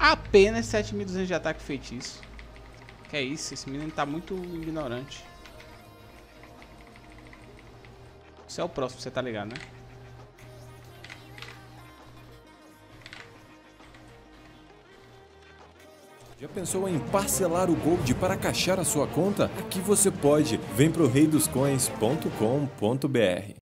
apenas 7.200 de ataque feitiço. Que é isso? Esse menino tá muito ignorante. Você é o próximo, você tá ligado, né? Já pensou em parcelar o Gold para caixar a sua conta? Aqui você pode. Vem pro reidoscoins.com.br.